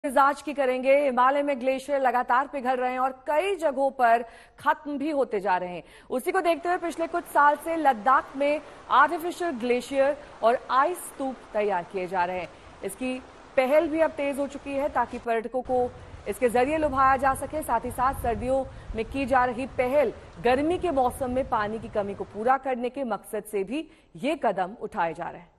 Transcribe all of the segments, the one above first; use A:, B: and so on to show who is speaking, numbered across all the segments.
A: मिजाज की करेंगे। हिमालय में ग्लेशियर लगातार पिघल रहे हैं और कई जगहों पर खत्म भी होते जा रहे हैं। उसी को देखते हुए पिछले कुछ साल से लद्दाख में आर्टिफिशियल ग्लेशियर और आइस स्तूप तैयार किए जा रहे हैं। इसकी पहल भी अब तेज हो चुकी है ताकि पर्यटकों को इसके जरिए लुभाया जा सके। साथ ही साथ सर्दियों में की जा रही पहल गर्मी के मौसम में पानी की कमी को पूरा करने के मकसद से भी ये कदम उठाए जा रहे हैं।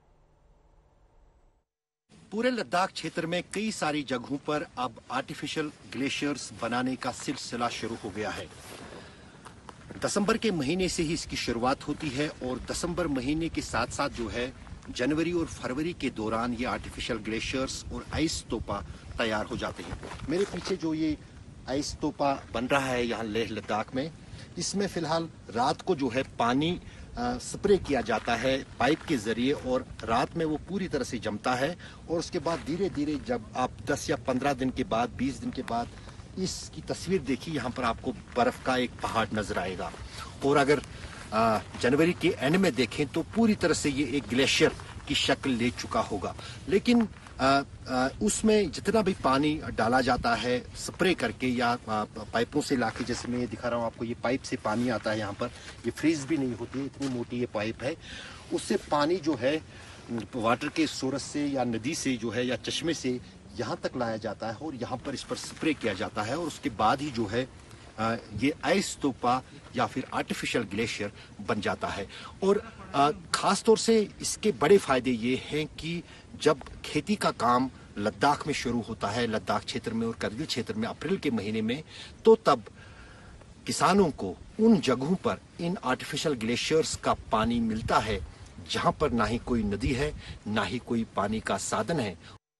B: पूरे लद्दाख क्षेत्र में कई सारी जगहों पर अब आर्टिफिशियल ग्लेशियर्स बनाने का सिलसिला शुरू हो गया है। दिसंबर के महीने से ही इसकी शुरुआत होती है और दिसंबर महीने के साथ साथ जो है जनवरी और फरवरी के दौरान ये आर्टिफिशियल ग्लेशियर्स और आइस तोपा तैयार हो जाते हैं। मेरे पीछे जो ये आइस तोपा बन रहा है यहाँ लेह लद्दाख में, इसमें फिलहाल रात को जो है पानी स्प्रे किया जाता है पाइप के जरिए और रात में वो पूरी तरह से जमता है और उसके बाद धीरे धीरे जब आप 10 या 15 दिन के बाद 20 दिन के बाद इसकी तस्वीर देखिए, यहाँ पर आपको बर्फ का एक पहाड़ नजर आएगा। और अगर जनवरी के एंड में देखें तो पूरी तरह से ये एक ग्लेशियर की शक्ल ले चुका होगा। लेकिन उसमें जितना भी पानी डाला जाता है स्प्रे करके या पाइपों से लाके, जैसे मैं ये दिखा रहा हूँ आपको, ये पाइप से पानी आता है यहाँ पर, ये फ्रीज भी नहीं होती है, इतनी मोटी ये पाइप है। उससे पानी जो है वाटर के सोर्स से या नदी से जो है या चश्मे से यहाँ तक लाया जाता है और यहाँ पर इस पर स्प्रे किया जाता है और उसके बाद ही जो है ये आइस तोपा या फिर आर्टिफिशियल ग्लेशियर बन जाता है। और खास तौर से इसके बड़े फायदे ये हैं कि जब खेती का काम लद्दाख में शुरू होता है, लद्दाख क्षेत्र में और करगिल क्षेत्र में अप्रैल के महीने में, तो तब किसानों को उन जगहों पर इन आर्टिफिशियल ग्लेशियर्स का पानी मिलता है जहां पर ना ही कोई नदी है ना ही कोई पानी का साधन है।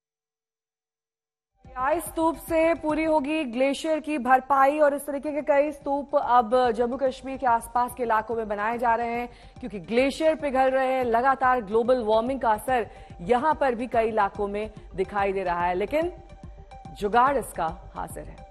A: आइस स्तूप से पूरी होगी ग्लेशियर की भरपाई और इस तरीके के कई स्तूप अब जम्मू कश्मीर के आसपास के इलाकों में बनाए जा रहे हैं क्योंकि ग्लेशियर पिघल रहे हैं। लगातार ग्लोबल वार्मिंग का असर यहां पर भी कई इलाकों में दिखाई दे रहा है, लेकिन जुगाड़ इसका हाजिर है।